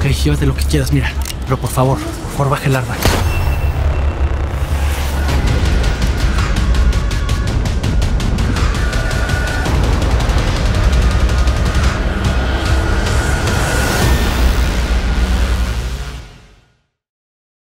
llévate lo que quieras, mira. Pero por favor baje el arma.